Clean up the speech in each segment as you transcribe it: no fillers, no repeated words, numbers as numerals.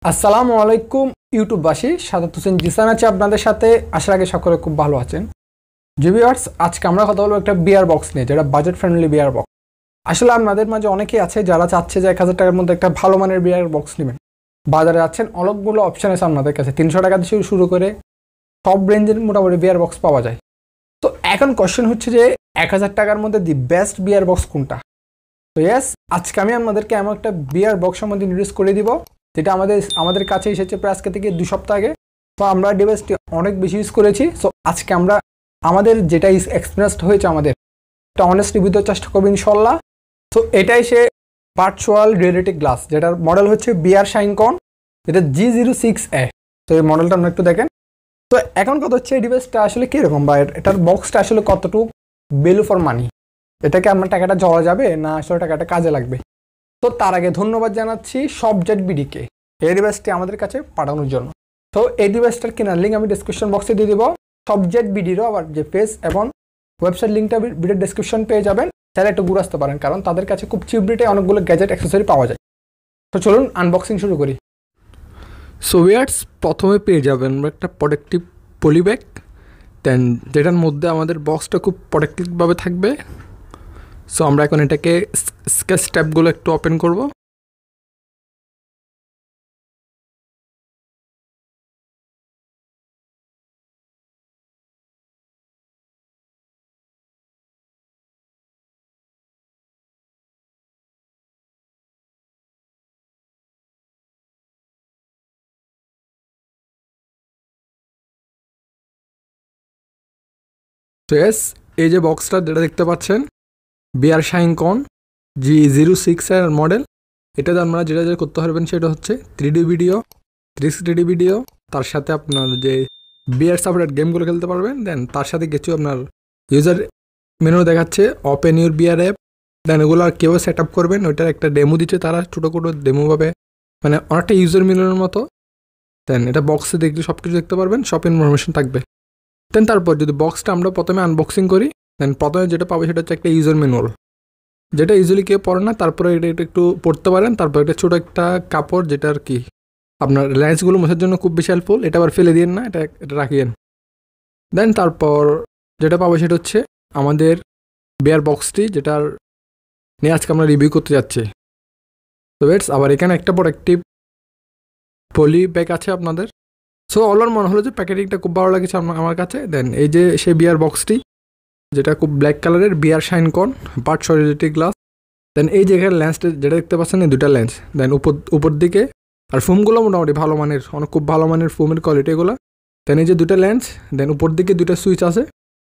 আসসালামু আলাইকুম ইউটিউববাসী, shahadathossionjishan আছে আপনাদের সাথে। আসার আগে সকলে খুব ভালো আছেন। ভিউয়ার্স, আজকে আমরা কথা বলবো একটা বিয়ার বক্স নিয়ে, যেটা বাজেট ফ্রেন্ডলি বিয়ার বক্স। আসলে আপনাদের মাঝে অনেকেই আছে যারা চাচ্ছে যে 1000 টাকার মধ্যে একটা ভালো মানের বিয়ার বক্স নেবেন। বাজারে আছেন, অনেকগুলো অপশন আছে আপনাদের কাছে। 300 টাকা থেকে শুরু করে সব রেঞ্জের মোটামুটি বিয়ার বক্স পাওয়া যায়। তো এখন কোশ্চেন হচ্ছে যে 1000 টাকার মধ্যে দি বেস্ট বিয়ার বক্স কোনটা। তো ইয়েস, আজকে আমি আপনাদেরকে এমন একটা বিয়ার বক্স সম্বন্ধে ইন্ট্রোডিউস করে দিব যেটা আমাদের কাছে এসেছে প্রায় আজকে থেকে 2 সপ্তাহ আগে। তো আমরা ডিভাইসটি অনেক বেশি ইউজ করেছি। সো আজকে আমরা আমাদের যেটা এক্সপিরিয়েন্সড হয়েছে আমাদের এটা অনেস্ট রিভিউ দেওয়ার চেষ্টা করবো ইনশাল্লাহ। তো এটাই সে ভার্চুয়াল রিয়েলিটি গ্লাস, যেটার মডেল হচ্ছে বিয়ার শাইনকন, যেটা G06A। তো এই মডেলটা আমরা একটু দেখেন। তো এখন কথা হচ্ছে এই ডিভাইসটা আসলে কীরকম, বা এটার বক্সটা আসলে কতটুকু ভ্যালু ফর মানি, এটাকে আপনার টাকাটা জড়া যাবে না আসলে টাকাটা কাজে লাগবে। তো তার আগে ধন্যবাদ জানাচ্ছি সবজেট বিডিকে এই ডিভাইসটি আমাদের কাছে পাঠানোর জন্য। তো এই ডিভাইসটার কেনার লিঙ্ক আমি ডিসক্রিপশন বক্সে দিয়ে দিব। সবজেট বিডিরও আবার যে পেজ এবং ওয়েবসাইট লিঙ্কটা ভিডিও ডিসক্রিপশন পেয়ে যাবেন। তাহলে একটু ঘুরে আসতে পারেন, কারণ তাদের কাছে খুব চিপ রেটে অনেকগুলো গ্যাজেট অ্যাক্সেসরি পাওয়া যায়। তো চলুন আনবক্সিং শুরু করি। সো ভিউয়ার্স, প্রথমে পেয়ে যাবেন আমরা একটা প্রোটেক্টিভ পলি ব্যাগ, দেন যেটার মধ্যে আমাদের বক্সটা খুব প্রোটেক্টিভভাবে থাকবে। সো আমরা এখন এটাকে স্কেচ ট্যাপগুলো একটু ওপেন করব। তো এস, এই যে বক্সটা যেটা দেখতে পাচ্ছেন বিয়ার শাইনকন G06 এর মডেল, এটাতে আমরা যেটা করতে পারবেন সেটা হচ্ছে 3D ভিডিও, 360 ভিডিও, তার সাথে আপনার যে বিয়ার সাপোর্টেড গেমগুলো খেলতে পারবেন। দেন তার সাথে কিছু আপনার ইউজার মেনু দেখাচ্ছে, open your VR app. Then এগুলো আর কেউ সেট আপ করবেন, ওইটার একটা ডেমো দিচ্ছে তারা, ছোটো ছোটো ডেমোভাবে, মানে অনেকটা ইউজার মেনুর মতো। দেন এটা বক্সে দেখলে সব কিছু দেখতে পারবেন, সব ইনফরমেশন থাকবে। দেন তারপর যদি বক্সটা আমরা প্রথমে আনবক্সিং করি, দেন প্রথমে যেটা পাবো সেটা হচ্ছে একটা ইউজার ম্যানুয়াল, যেটা ইউজুয়ালি কেউ পড়ে না। তারপরে এটা একটু পড়তে পারেন। তারপর এটা ছোটো একটা কাপড়, যেটা আর কি আপনার লেন্সগুলো মোছার জন্য খুব বেশি হেল্পফুল। এটা আবার ফেলে দিন না, এটা রাখিয়েন। দেন তারপর যেটা পাবো সেটা হচ্ছে আমাদের বিয়ার বক্সটি, যেটার নিয়ে আজকে আমরা রিভিউ করতে যাচ্ছি। তো বেটস, আবার এখানে একটা প্রোটেক্টিভ পলি ব্যাগ আছে আপনাদের। সো অলর মনে হলো যে প্যাকেটিংটা খুব ভালো লাগছে আমার কাছে। দেন এই যে সেই বিয়ার বক্সটি, যেটা খুব ব্ল্যাক কালারের, VR Shinecon virtual reality glass. Then এই জায়গার লেন্সটা যেটা দেখতে পাচ্ছেন, এই দুটা লেন্স। দেন উপর দিকে আর ফোমগুলো মোটামুটি ভালো মানের, অনেক খুব ভালো মানের ফোমের কোয়ালিটি এগুলো। দেন এই যে দুটা লেন্স, দেন উপর দিকে দুটা সুইচ আছে।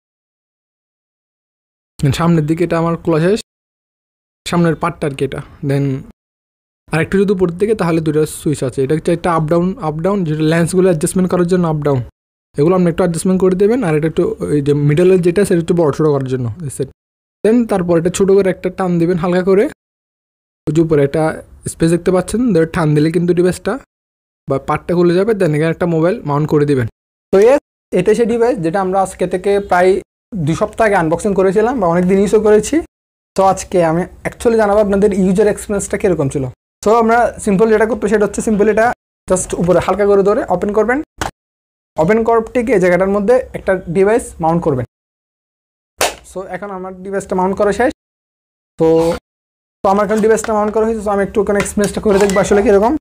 সামনের দিকে এটা আমার খোলা শেষ, সামনের পার্টটা আর কি এটা। দেন আরেকটু যদি উপর দিকে, তাহলে দুটা সুইচ আছে। এটা হচ্ছে একটা আপ ডাউন, যেটা লেন্সগুলো অ্যাডজাস্টমেন্ট করার জন্য আপ ডাউন, এগুলো আপনি একটু অ্যাডজাস্টমেন্ট করে দেবেন। আর এটা একটু এই যে মিডলের যেটা, সেটা একটু বড় ছোটো করার জন্য সেট। দেন তারপর এটা ছোটো করে একটা টান দিবেন হালকা করে, ওই যে উপরে একটা স্পেস দেখতে পাচ্ছেন, টান দিলে কিন্তু ডিভাইসটা বা পার্টটা খুলে যাবে। দেন এখানে একটা মোবাইল মাউন্ট করে দিবেন। তো এটা সেই ডিভাইস যেটা আমরা আজকে থেকে প্রায় 2 সপ্তাহ আগে আনবক্সিং করেছিলাম বা অনেক দিন ইউজও করেছি। তো আজকে আমি অ্যাকচুয়ালি জানাবো আপনাদের ইউজার এক্সপিরিয়েন্সটা কীরকম ছিল। সো আমরা সিম্পল যেটা করবো সেটা হচ্ছে, সিম্পল এটা জাস্ট উপরে হালকা করে ধরে ওপেন করবেন। ওপেন করতে এই জায়গাটার মধ্যে একটা ডিভাইস মাউন্ট করবেন। সো এখন আমার ডিভাইসটা মাউন্ট করা শেষ। তো আমার এখন ডিভাইসটা মাউন্ট করা হয়েছে। তো আমি একটু ওখানে এক্সপিরিয়েন্সটা করে দেখবো আসলে কীরকম।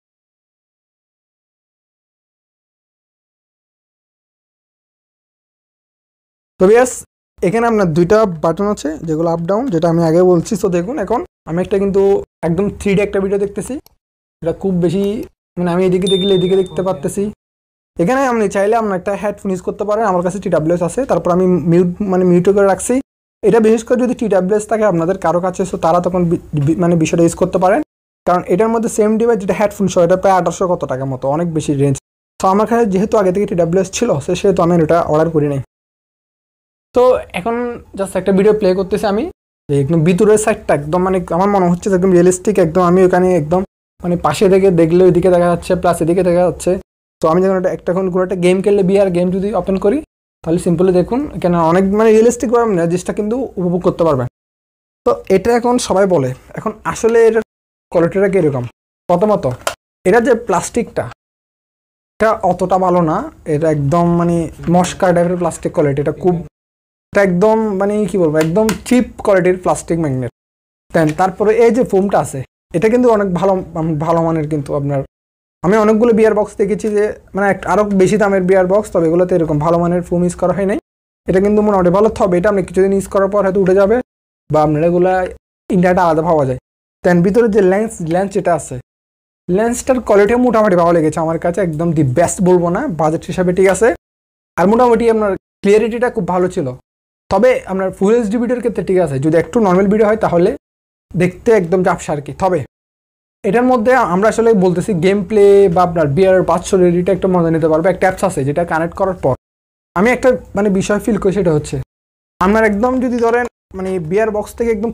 তো বিয়াস, এখানে আপনার দুইটা বাটন আছে যেগুলো আপ ডাউন, যেটা আমি আগে বলছি। তো দেখুন, এখন আমি একটা কিন্তু একদম 3D একটা ভিডিও দেখতেছি। এটা খুব বেশি, মানে আমি এদিকে দেখলে এদিকে দেখতে পারতেছি। এখানে আপনি চাইলে আপনার একটা হেডফোন ইউজ করতে পারেন। আমার কাছে TWS আছে, তারপর আমি মিউট করে রাখছি। এটা বিশেষ করে যদি TWS থাকে আপনাদের কারো কাছে, সো তারা তখন মানে বিষয়টা ইউজ করতে পারেন। কারণ এটার মধ্যে সেম ডিভাইস যেটা হেডফোন সহ, এটা প্রায় 1800 কত টাকার মতো, অনেক বেশি রেঞ্জ। তো আমার কাছে যেহেতু আগে থেকে TWS ছিল, সেহেতু আমি এটা অর্ডার করি নাই। তো এখন জাস্ট একটা ভিডিও প্লে করতেছি আমি, যে একদম ভিতরের সাইডটা একদম, মানে আমার মনে হচ্ছে একদম রিয়েলিস্টিক একদম। আমি ওখানে একদম মানে পাশে থেকে দেখলে ওইদিকে দেখা যাচ্ছে, প্লাস এদিকে দেখা যাচ্ছে। তো আমি যখন কোনো একটা গেম খেললে, বিয়ার গেম যদি ওপেন করি, তাহলে সিম্পলি দেখুন এখানে অনেক মানে রিয়েলিস্টিক ভাবে জিনিসটা কিন্তু উপভোগ করতে পারবেন। তো এটা এখন সবাই বলে, এখন আসলে এটার কোয়ালিটিটা কীরকম। প্রথমত এটা যে প্লাস্টিকটা, এটা অতটা ভালো না, এটা একদম মানে মস্কা টাইপের প্লাস্টিক কোয়ালিটি, এটা খুব, এটা একদম মানে কি বলবো, একদম চিপ কোয়ালিটির প্লাস্টিক ম্যাগনেট। দেন তারপরে এই যে ফোমটা আছে, এটা কিন্তু অনেক ভালো ভালো মানের, কিন্তু আপনার আমি অনেকগুলো বিয়ার বক্স দেখেছি যে মানে আরও বেশি দামের বিয়ার বক্স, তবে এগুলোতে এরকম ভালো মানের ফোম ইউজ করা হয় নাই। এটা কিন্তু মোটামুটি ভালো, তবে এটা আপনি কিছুদিন ইউজ করার পর হয়তো উঠে যাবে, বা আপনার এগুলো ইন্ডিয়াটা আলাদা পাওয়া যায়। দেন ভিতরে যে লেন্স যেটা আছে, লেন্সটার কোয়ালিটিও মোটামুটি ভালো লেগেছে আমার কাছে, একদম দি বেস্ট বলবো না, বাজেট হিসাবে ঠিক আছে। আর মোটামুটি আপনার ক্লিয়ারিটিটা খুব ভালো ছিল। তবে আপনার ফুল এইচডি ভিডিওর ক্ষেত্রে ঠিক আছে, যদি একটু নর্মাল ভিডিও হয় তাহলে দেখতে একদম ঝাপসা আর কি। তবে এটার মধ্যে আমরা আসলে বলতেছি গেম প্লে বা আপনার বিয়ার বাচ্চা রেডিটা একটা মজা নিতে পারবে। একটা অ্যাপস আছে যেটা কানেক্ট করার পর আমি একটা মানে বিষয় ফিল করি, সেটা হচ্ছে আপনার একদম যদি ধরেন মানে বিয়ার বক্স থেকে একদম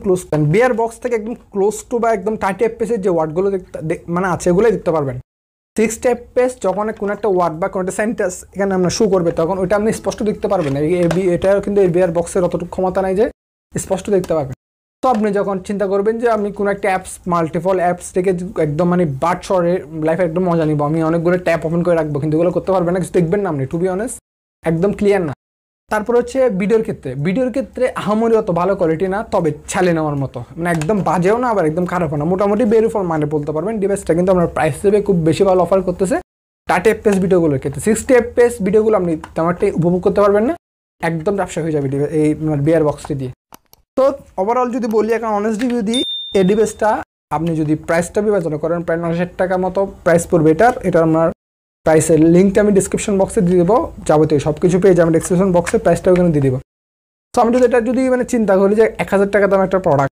ক্লোজ টু বা একদম 30 এফপিএস যে ওয়ার্ডগুলো মানে আছে এগুলো দেখতে পারবেন। 60 এফপিএস যখন কোনো একটা ওয়ার্ড বা কোনো একটা সেন্টেন্স এখানে আপনার শো করবে, তখন ওইটা আপনি স্পষ্ট দেখতে পারবেন। এটাও কিন্তু এই বিয়ার বক্সের অতটুকু ক্ষমতা নাই যে স্পষ্ট দেখতে পারবেন। তো আপনি যখন চিন্তা করবেন যে আমি কোনো একটা অ্যাপস, মাল্টিপল অ্যাপস থেকে একদম মানে বাট শরে লাইফে একদম মজা নিব, আমি অনেকগুলো ট্যাপ ওপেন করে রাখবো, কিন্তু এগুলো করতে পারবেন না, কিছু দেখবেন না আপনি, টু বি অনেস্ট একদম ক্লিয়ার না। তারপর হচ্ছে ভিডিওর ক্ষেত্রে আহামরি অত ভালো কোয়ালিটি না, তবে ছেলে নেওয়ার মতো, মানে একদম বাজেও না আবার একদম খারাপও না, মোটামুটি বেরিফর মানে বলতে পারবেন। ডিভাইসটা কিন্তু আপনার প্রাইস হিসেবে খুব বেশি ভালো অফার করতেছে 30 এফপিএস ভিডিওগুলোর ক্ষেত্রে। 60 এফপিএস ভিডিওগুলো আপনি তেমনটাই উপভোগ করতে পারবেন না, একদম ব্যবসা হয়ে যাবে এই বিয়ার বক্সটি দিয়ে। তো ওভারঅল যদি বলি, এখন অনেস্ট রিভিউ দিই, এই ডিভাইসটা আপনি যদি প্রাইসটা বিবেচনা করেন প্রায় 9,000 টাকার মতো প্রাইস পড়বে এটা আপনার প্রাইসের লিঙ্কটা আমি ডিসক্রিপশন বক্সে দিয়ে দেবো, যাবতীয় সব কিছু পেয়ে যাবেন ডিসক্রিপশন বক্সে, প্রাইসটাও এখানে দিয়ে দেবো। তো আমি যদি এটা মানে চিন্তা করি যে 1,000 টাকা দাম একটা প্রোডাক্ট,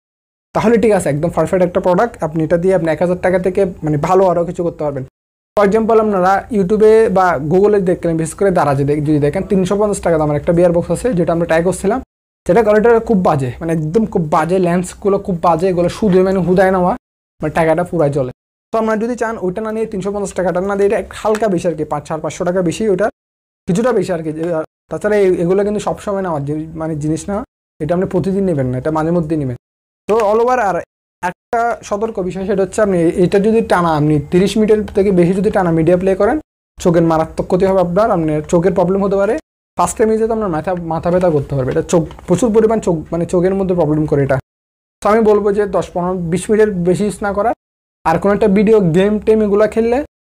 তাহলে ঠিক আছে, একদম পারফেক্ট একটা প্রোডাক্ট। আপনি এটা দিয়ে আপনি 1,000 টাকা থেকে মানে ভালো আরও কিছু করতে পারবেন। ফর এক্সাম্পল আপনারা ইউটিউবে বা গুগলে দেখলেন, বিশেষ করে দারাজে যদি দেখেন 350 টাকা দামের একটা বিয়ার বক্স আছে, যেটা আমরা ট্রাই করছিলাম, সেটা কোয়ালিটিটা খুব বাজে, মানে একদম খুব বাজে, লেন্সগুলো খুব বাজে, এগুলো শুধু মানে হুদায় নেওয়া, মানে টাকাটা পুরাই চলে। তো আপনারা যদি চান ওইটা না নিয়ে 350 টাকাটা না দিয়ে, এটা হালকা বেশি আর কি, 500 টাকা বেশি, ওইটা কিছুটা বেশি আর কি। তাছাড়া এগুলো কিন্তু সবসময় নেওয়ার মানে জিনিস না, এটা আপনি প্রতিদিন নেবেন না, এটা মাঝে মধ্যে নেবেন। তো অল ওভার আর একটা সতর্ক বিষয়, সেটা হচ্ছে আপনি এটা যদি টানা আপনি 30 মিনিটের থেকে বেশি যদি টানা মিডিয়া প্লে করেন, চোখের মারাত্মক ক্ষতি হবে আপনার চোখের প্রবলেম হতে পারে। ফার্স্ট টাইম ইউজে তো আপনার মাথা ব্যথা করতে পারবে, এটা প্রচুর পরিমাণ মানে চোখের মধ্যে প্রবলেম করে এটা। তো আমি বলবো যে 10-15-20 মিনিটের বেশি ইউজ না করা। আর কোনো একটা ভিডিও গেম টেম এগুলো খেললে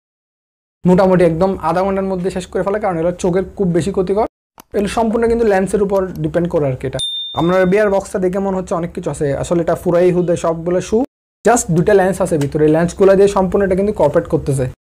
মোটামুটি একদম আধা ঘন্টার মধ্যে শেষ করে ফেলে, কারণ এগুলো চোখের খুব বেশি ক্ষতিকর। এগুলো সম্পূর্ণ কিন্তু লেন্সের উপর ডিপেন্ড করে আর কি। এটা আপনার বিয়ার বক্সটা দেখে মনে হচ্ছে অনেক কিছু আছে, আসলে এটা পুরাই হুদে সবগুলো জাস্ট দুটা লেন্স আছে ভিতরে, লেন্সগুলো দিয়ে সম্পূর্ণ এটা কিন্তু কোঅপারেট করতেছে।